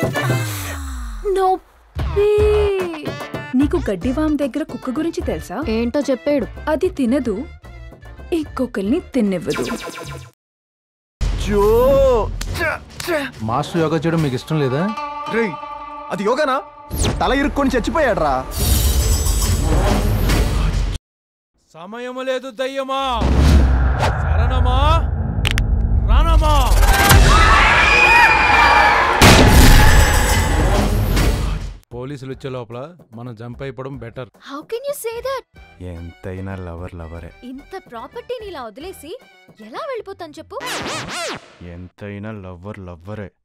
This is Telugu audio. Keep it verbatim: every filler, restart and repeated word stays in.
నొప్పి. నీకు గడ్డివామ్ దగ్గర కుక్క గురించి తెలుసా? ఏంటో చెప్పాడు. అది తినదు, ఇంకొకరిని తిన్నివ్వదు. మాస్టర్ యోగా చేయడం మీకు ఇష్టం లేదా? రేయ్, అది యోగానా? తల ఇరుక్కొని చచ్చిపోయాడ్రా. సమయము లేదు దయ్యమా, శరణమా రణమా. పోలీసులు వచ్చే లోపల మనం జంప్ అయిపోవడం better. How can you say that? ఎంతైనా లవర్ లవరే. ఇంత ప్రాపర్టీని ఇలా వదిలేసి ఎలా వెళ్ళిపోతాను చెప్పు? ఎంతైనా లవర్ లవ్వరే.